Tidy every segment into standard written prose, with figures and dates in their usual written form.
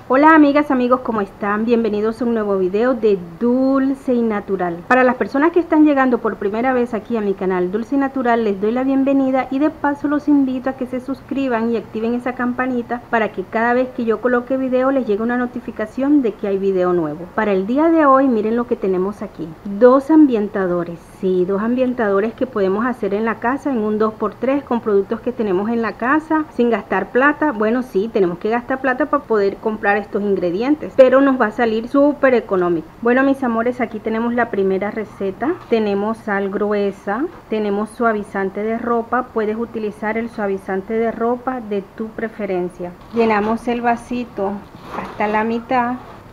Hola amigas, amigos, ¿cómo están? Bienvenidos a un nuevo video de Dulce y Natural. Para las personas que están llegando por primera vez aquí a mi canal Dulce y Natural, les doy la bienvenida y de paso los invito a que se suscriban y activen esa campanita para que cada vez que yo coloque video les llegue una notificación de que hay video nuevo. Para el día de hoy, miren lo que tenemos aquí. Dos ambientadores, sí, dos ambientadores que podemos hacer en la casa en un 2x3 con productos que tenemos en la casa sin gastar plata. Bueno, sí, tenemos que gastar plata para poder comprar estos ingredientes, pero nos va a salir súper económico. Bueno, mis amores, aquí tenemos la primera receta. Tenemos sal gruesa, tenemos suavizante de ropa. Puedes utilizar el suavizante de ropa de tu preferencia. Llenamos el vasito hasta la mitad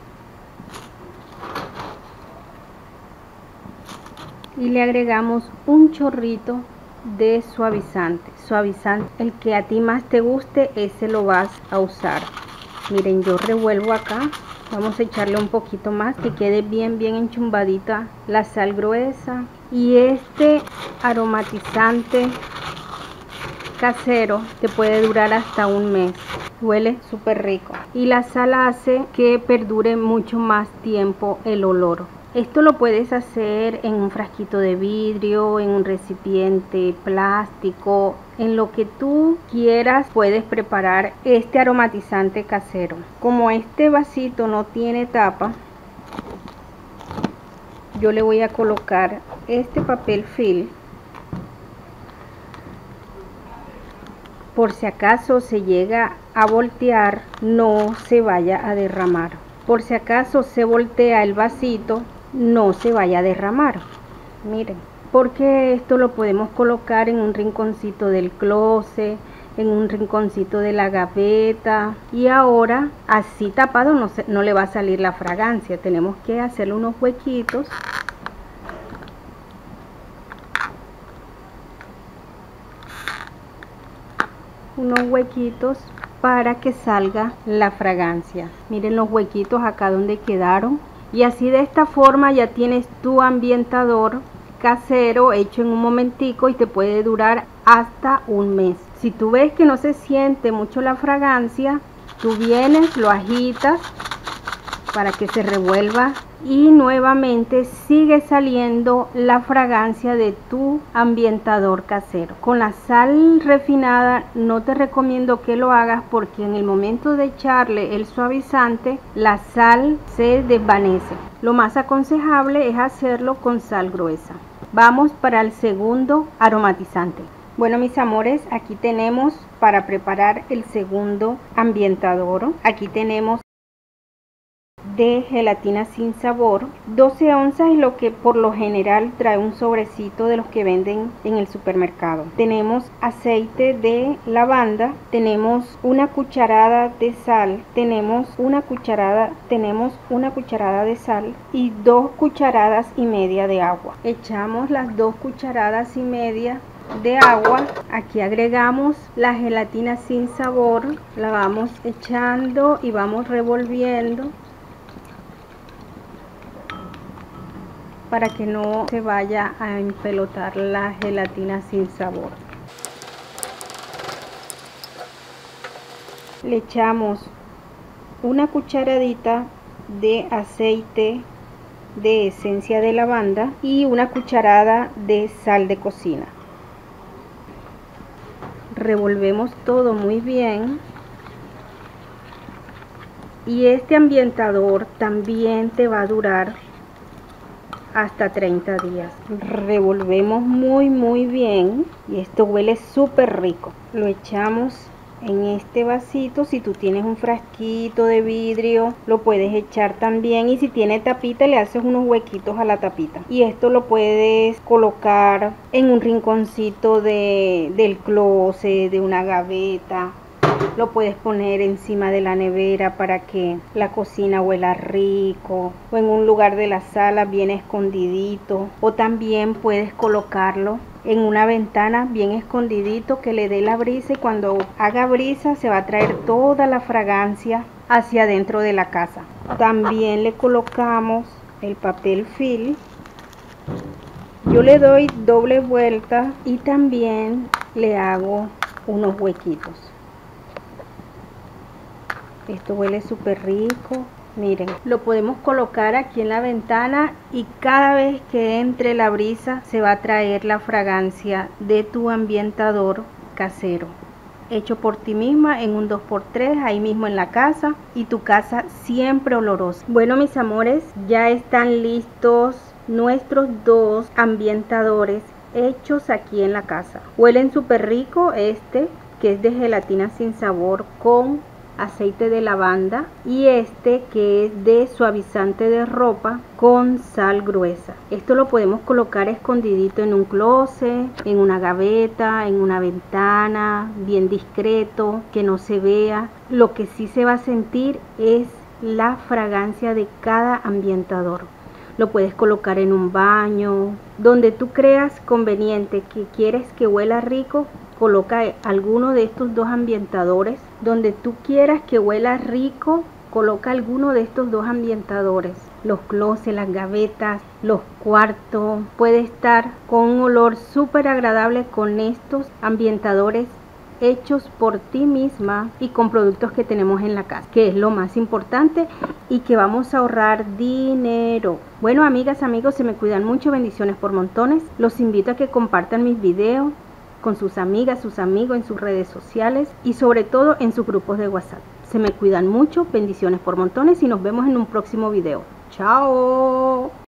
y le agregamos un chorrito de suavizante. El que a ti más te guste, ese lo vas a usar. Miren, yo revuelvo acá. Vamos a echarle un poquito más, que quede bien enchumbadita la sal gruesa. Y este aromatizante casero te puede durar hasta un mes. Huele súper rico. Y la sal hace que perdure mucho más tiempo el olor. Esto lo puedes hacer en un frasquito de vidrio, en un recipiente plástico, en lo que tú quieras puedes preparar este aromatizante casero. Como este vasito no tiene tapa, yo le voy a colocar este papel film por si acaso se llega a voltear, no se vaya a derramar. Por si acaso se voltea el vasito, no se vaya a derramar. Miren, porque esto lo podemos colocar en un rinconcito del closet, en un rinconcito de la gaveta, y ahora así tapado no le va a salir la fragancia. Tenemos que hacerle unos huequitos para que salga la fragancia. Miren los huequitos acá donde quedaron. Y así de esta forma ya tienes tu ambientador casero hecho en un momentico y te puede durar hasta un mes. Si tú ves que no se siente mucho la fragancia, tú vienes, lo agitas para que se revuelva y nuevamente sigue saliendo la fragancia de tu ambientador casero. Con la sal refinada no te recomiendo que lo hagas porque en el momento de echarle el suavizante la sal se desvanece. Lo más aconsejable es hacerlo con sal gruesa. Vamos para el segundo aromatizante. Bueno, mis amores, aquí tenemos para preparar el segundo ambientador. Aquí tenemos de gelatina sin sabor, 12 onzas es lo que por lo general trae un sobrecito de los que venden en el supermercado. Tenemos aceite de lavanda, tenemos una cucharada de sal, tenemos una cucharada de sal y 2 cucharadas y media de agua. Echamos las 2 cucharadas y media de agua. Aquí agregamos la gelatina sin sabor, la vamos echando y vamos revolviendo para que no se vaya a empelotar la gelatina sin sabor. Le echamos una cucharadita de aceite de esencia de lavanda y una cucharada de sal de cocina. Revolvemos todo muy bien. Y este ambientador también te va a durar hasta 30 días. Revolvemos muy bien y esto huele súper rico. Lo echamos en este vasito. Si tú tienes un frasquito de vidrio lo puedes echar también, y si tiene tapita le haces unos huequitos a la tapita. Y esto lo puedes colocar en un rinconcito del closet, de una gaveta. Lo puedes poner encima de la nevera para que la cocina huela rico, o en un lugar de la sala bien escondidito, o también puedes colocarlo en una ventana bien escondidito que le dé la brisa, y cuando haga brisa se va a traer toda la fragancia hacia adentro de la casa. También le colocamos el papel film. Yo le doy doble vuelta y también le hago unos huequitos. Esto huele súper rico. Miren, lo podemos colocar aquí en la ventana y cada vez que entre la brisa se va a traer la fragancia de tu ambientador casero, hecho por ti misma en un 2x3 ahí mismo en la casa, y tu casa siempre olorosa. Bueno, mis amores, ya están listos nuestros 2 ambientadores hechos aquí en la casa. Huelen súper rico, este que es de gelatina sin sabor con aceite de lavanda, y este que es de suavizante de ropa con sal gruesa. Esto lo podemos colocar escondidito en un closet, en una gaveta, en una ventana, bien discreto, que no se vea. Lo que sí se va a sentir es la fragancia de cada ambientador. Lo puedes colocar en un baño, donde tú creas conveniente, que quieres que huela rico. Coloca alguno de estos 2 ambientadores. Donde tú quieras que huela rico, coloca alguno de estos 2 ambientadores. Los closets, las gavetas, los cuartos. Puede estar con un olor súper agradable con estos ambientadores hechos por ti misma y con productos que tenemos en la casa, que es lo más importante, y que vamos a ahorrar dinero. Bueno, amigas, amigos, se me cuidan mucho. Bendiciones por montones. Los invito a que compartan mis videos con sus amigas, sus amigos, en sus redes sociales y sobre todo en sus grupos de WhatsApp. Se me cuidan mucho, bendiciones por montones y nos vemos en un próximo video. ¡Chao!